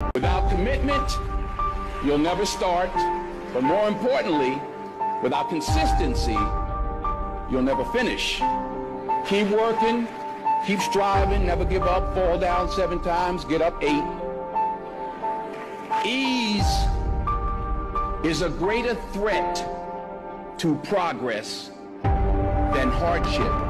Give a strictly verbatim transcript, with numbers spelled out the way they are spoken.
Without commitment, you'll never start. But more importantly, without consistency, you'll never finish. Keep working, keep striving, never give up, fall down seven times, get up eight. Ease is a greater threat to progress than hardship.